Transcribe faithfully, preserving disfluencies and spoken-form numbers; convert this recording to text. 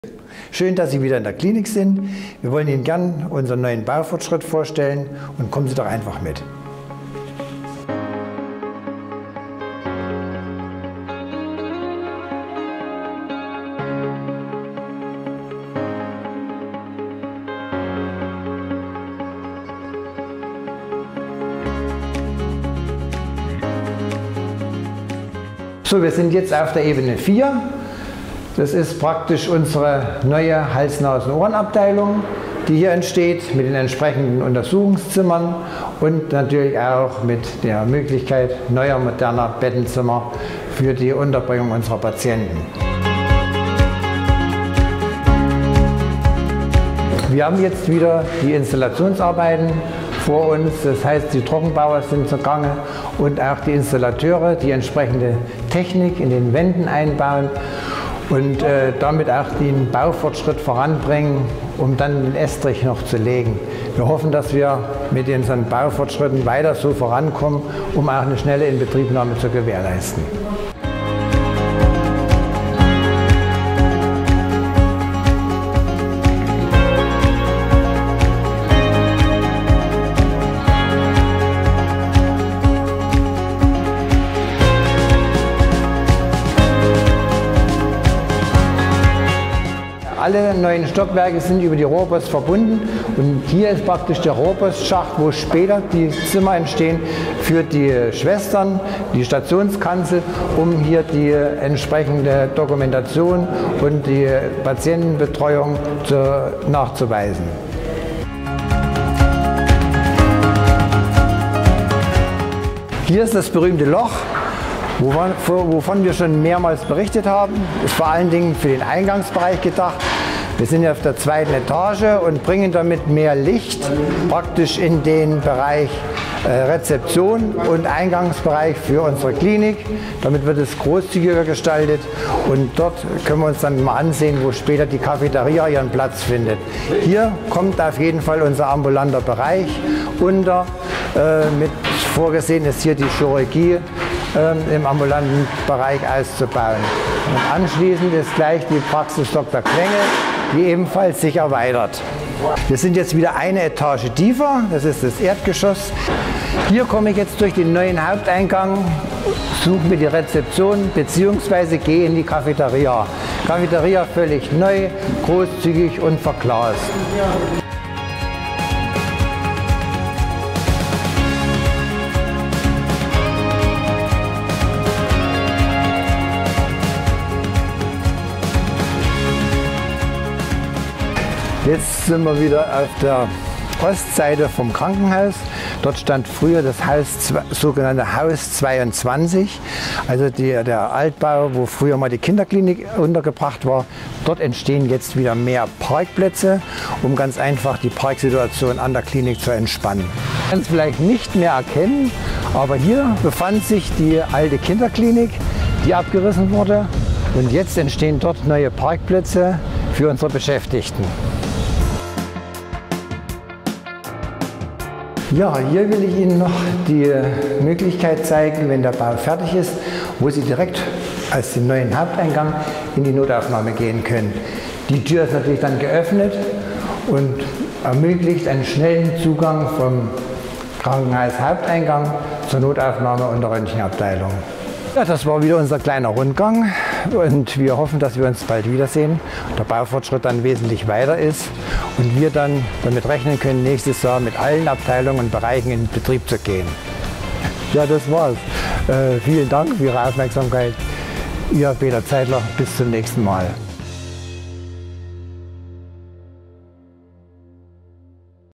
Schön, dass Sie wieder in der Klinik sind. Wir wollen Ihnen gern unseren neuen Baufortschritt vorstellen und kommen Sie doch einfach mit. So, wir sind jetzt auf der Ebene vier. Das ist praktisch unsere neue Hals-Nasen-Ohren-Abteilung, die hier entsteht mit den entsprechenden Untersuchungszimmern und natürlich auch mit der Möglichkeit neuer moderner Bettenzimmer für die Unterbringung unserer Patienten. Wir haben jetzt wieder die Installationsarbeiten vor uns, das heißt, die Trockenbauer sind zugange und auch die Installateure, die entsprechende Technik in den Wänden einbauen und äh, damit auch den Baufortschritt voranbringen, um dann den Estrich noch zu legen. Wir hoffen, dass wir mit unseren Baufortschritten weiter so vorankommen, um auch eine schnelle Inbetriebnahme zu gewährleisten. Alle neuen Stockwerke sind über die Rohrpost verbunden und hier ist praktisch der Rohrpostschacht, wo später die Zimmer entstehen für die Schwestern, die Stationskanzel, um hier die entsprechende Dokumentation und die Patientenbetreuung zu, nachzuweisen. Hier ist das berühmte Loch, wovon wir schon mehrmals berichtet haben. Ist vor allen Dingen für den Eingangsbereich gedacht. Wir sind auf der zweiten Etage und bringen damit mehr Licht praktisch in den Bereich Rezeption und Eingangsbereich für unsere Klinik. Damit wird es großzügiger gestaltet und dort können wir uns dann mal ansehen, wo später die Cafeteria ihren Platz findet. Hier kommt auf jeden Fall unser ambulanter Bereich unter. Äh, mit vorgesehen ist hier die Chirurgie äh, im ambulanten Bereich auszubauen. Und anschließend ist gleich die Praxis Doktor Klenge, die ebenfalls sich erweitert. Wir sind jetzt wieder eine Etage tiefer, das ist das Erdgeschoss. Hier komme ich jetzt durch den neuen Haupteingang, suche mir die Rezeption bzw. gehe in die Cafeteria. Cafeteria völlig neu, großzügig und verglast. Jetzt sind wir wieder auf der Ostseite vom Krankenhaus. Dort stand früher das Haus, sogenannte Haus zweiundzwanzig, also die, der Altbau, wo früher mal die Kinderklinik untergebracht war. Dort entstehen jetzt wieder mehr Parkplätze, um ganz einfach die Parksituation an der Klinik zu entspannen. Man kann es vielleicht nicht mehr erkennen, aber hier befand sich die alte Kinderklinik, die abgerissen wurde. Und jetzt entstehen dort neue Parkplätze für unsere Beschäftigten. Ja, hier will ich Ihnen noch die Möglichkeit zeigen, wenn der Bau fertig ist, wo Sie direkt als den neuen Haupteingang in die Notaufnahme gehen können. Die Tür ist natürlich dann geöffnet und ermöglicht einen schnellen Zugang vom Krankenhaushaupteingang zur Notaufnahme und der Röntgenabteilung. Ja, das war wieder unser kleiner Rundgang und wir hoffen, dass wir uns bald wiedersehen, der Baufortschritt dann wesentlich weiter ist und wir dann damit rechnen können, nächstes Jahr mit allen Abteilungen und Bereichen in Betrieb zu gehen. Ja, das war's. Äh, vielen Dank für Ihre Aufmerksamkeit. Ihr Peter Zeidler, bis zum nächsten Mal.